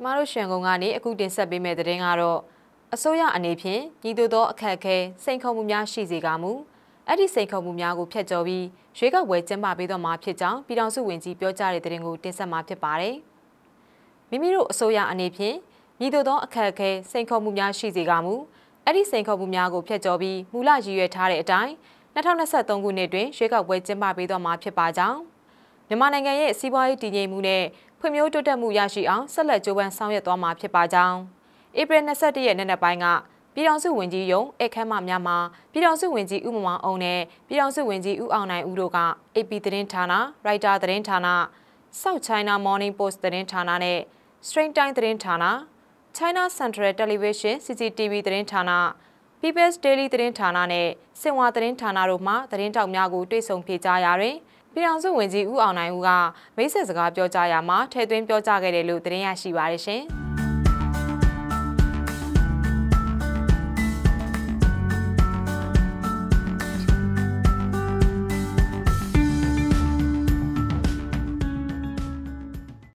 ကျမတို့ရွှေကုန်းကနေအခုတင်ဆက်ပေးမယ့်သတင်းကတော့အစိုးရအနေဖြင့်ညီတို့သောအခက်အခဲစိန်ခေါ်မှုများရှိစေကမူအဲ့ဒီစိန်ခေါ်မှုများကိုဖျက်ကျော်ပြီးရွေးကောက်ပွဲကျင်းပပေးတော့မှာဖြစ်ကြောင်းပြည်ထောင်စုဝန်ကြီးပြောကြားတဲ့သတင်းကိုတင်ဆက်မှာဖြစ်ပါတယ်။မိမိတို့အစိုးရအနေဖြင့်ညီတို့သောအခက်အခဲစိန်ခေါ်မှုများရှိစေကမူအဲ့ဒီစိန်ခေါ်မှုများကိုဖျက်ကျော်ပြီးမူလရည်ရွယ်ထားတဲ့အတိုင်း2023ခုနှစ်တွင်ရွေးကောက်ပွဲကျင်းပပေးတော့မှာဖြစ်ပါကြောင်းမြန်မာနိုင်ငံရဲ့စီးပွားရေးတည်ငြိမ်မှုနဲ့ဖွံ့ဖြိုးတိုးတက်မှုရရှိအောင်ဆက်လက်ကြိုးပမ်းဆောင်ရွက်သွားမှာဖြစ်ပါကြောင်းဧပြီ21ရက်နေ့နက်ပိုင်းကပြည်ထောင်စုဝန်ကြီးရုံးအခမ်းအနားများမှာပြည်ထောင်စုဝန်ကြီးဦးမောင်အောင်နဲ့ပြည်ထောင်စုဝန်ကြီးဦးအောင်နိုင်ဦးတို့က AP သတင်းဌာန၊ရိုက်တာသတင်းဌာန၊ South China Morning Post သတင်းဌာနနဲ့ Straits Times သတင်းဌာန၊ China Central Television CCTV သတင်းဌာန၊ People's Daily သတင်းဌာနနဲ့စင်ဝါသတင်းဌာနတို့မှသတင်းတောက်များကိုတွေ့ဆုံဖြေကြားရာတွင်ပြည်ထောင်စုဝန်ကြီးဦးအောင်နိုင်ဦးကမိတ်ဆက်စကားပြောကြားရာမှာထည့်သွင်းပြောကြားခဲ့တယ်လို့သတင်းရရှိပါရရှင်။